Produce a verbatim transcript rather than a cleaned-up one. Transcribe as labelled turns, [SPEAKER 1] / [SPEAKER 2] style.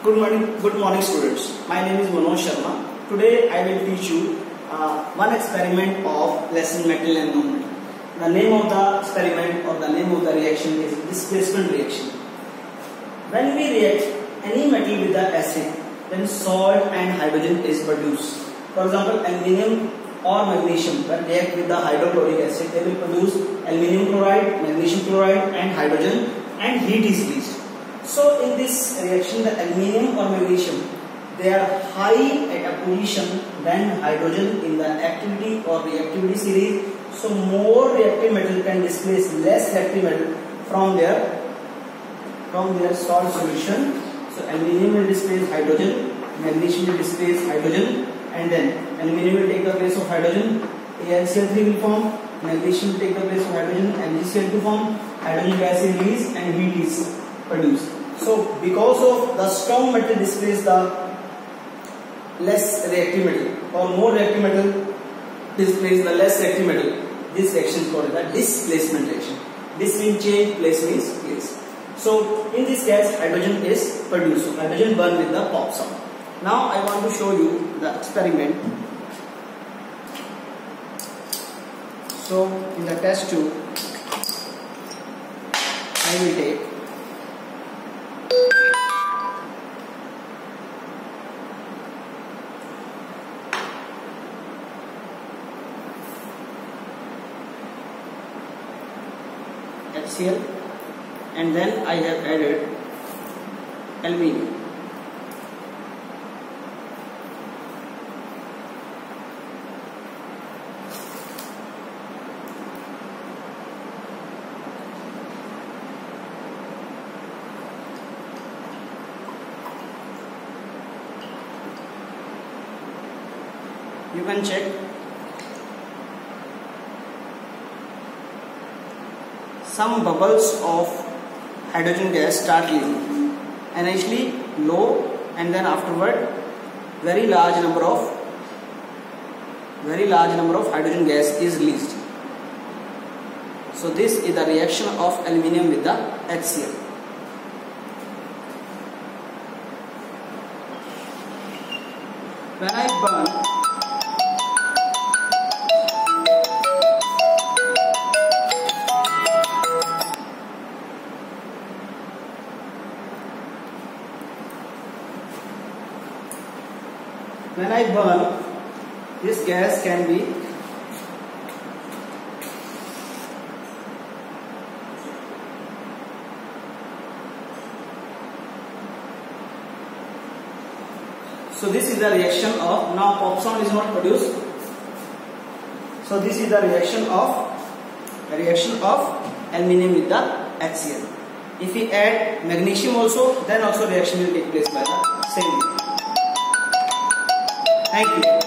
[SPEAKER 1] Good morning, good morning students. My name is Manoj Sharma. Today I will teach you uh, one experiment of lesson metal and non-metal. The name of the experiment or the name of the reaction is displacement reaction. When we react any metal with the acid, then salt and hydrogen is produced. For example, aluminium or magnesium when react with the hydrochloric acid, they will produce aluminium chloride, magnesium chloride and hydrogen, and heat is released. So in this reaction, the aluminium or magnesium, they are high at a position than hydrogen in the activity or reactivity series. So more reactive metal can displace less reactive metal from their from their salt solution. So aluminium will displace hydrogen, magnesium will displace hydrogen, and then aluminium will take the place of hydrogen, A l C l three will form, magnesium will take the place of hydrogen, M g C l two form, hydrogen gas is released and heat is produced. So because of the strong metal displace the less reactive metal or more reactive metal displace the less reactive metal, this reaction is called the displacement reaction. This means change, place means place. So in this case hydrogen is produced. So hydrogen burn with the pop sound. Now I want to show you the experiment. So in the test tube I will take H C l and then I have added aluminium. You can check some bubbles of hydrogen gas start leaving, initially low and then afterward very large number of very large number of hydrogen gas is released. So this is the reaction of aluminium with the H C l. When I burn When I burn, this gas can be so this is the reaction of now pop sound is not produced. So this is the reaction of reaction of aluminium with the H C l. If we add magnesium also, then also reaction will take place by the same way. Thank you.